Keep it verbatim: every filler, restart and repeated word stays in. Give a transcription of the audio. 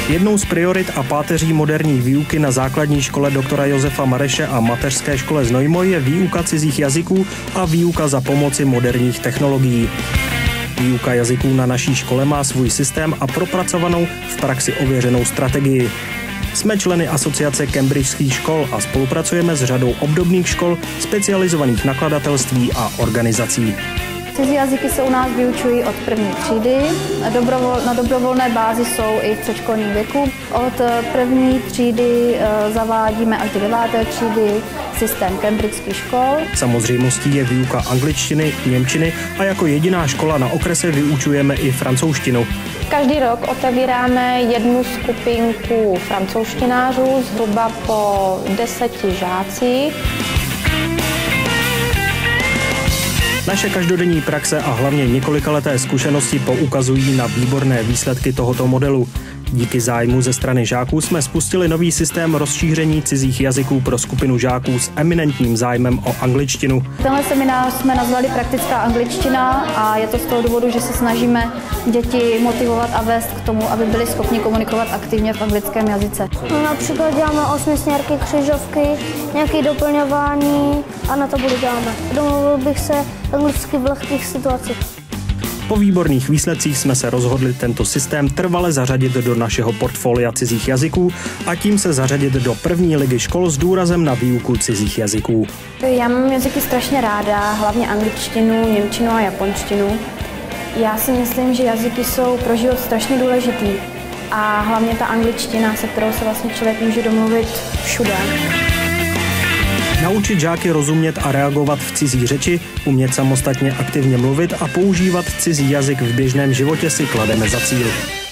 Jednou z priorit a páteří moderní výuky na základní škole doktora Josefa Mareše a mateřské škole Znojmo je výuka cizích jazyků a výuka za pomoci moderních technologií. Výuka jazyků na naší škole má svůj systém a propracovanou v praxi ověřenou strategii. Jsme členy asociace cambridgeských škol a spolupracujeme s řadou obdobných škol, specializovaných nakladatelství a organizací. Cizí jazyky se u nás vyučují od první třídy, dobrovol, na dobrovolné bázi jsou i v předškolním věku. Od první třídy e, zavádíme až do deváté třídy systém cambridgeských škol. Samozřejmostí je výuka angličtiny, němčiny a jako jediná škola na okrese vyučujeme i francouzštinu. Každý rok otevíráme jednu skupinku francouzštinářů, zhruba po deseti žácích. Naše každodenní praxe a hlavně několikaleté zkušenosti poukazují na výborné výsledky tohoto modelu. Díky zájmu ze strany žáků jsme spustili nový systém rozšíření cizích jazyků pro skupinu žáků s eminentním zájmem o angličtinu. Tenhle seminář jsme nazvali Praktická angličtina a je to z toho důvodu, že se snažíme děti motivovat a vést k tomu, aby byli schopni komunikovat aktivně v anglickém jazyce. No, například děláme osmisměrky, křižovky, nějaké doplňování a na tabuli děláme. Domluvil bych se anglicky v lehkých situacích. Po výborných výsledcích jsme se rozhodli tento systém trvale zařadit do našeho portfolia cizích jazyků a tím se zařadit do první ligy škol s důrazem na výuku cizích jazyků. Já mám jazyky strašně ráda, hlavně angličtinu, němčinu a japonštinu. Já si myslím, že jazyky jsou pro život strašně důležitý a hlavně ta angličtina, se kterou se vlastně člověk může domluvit všude. Naučit žáky rozumět a reagovat v cizí řeči, umět samostatně aktivně mluvit a používat cizí jazyk v běžném životě si klademe za cíl.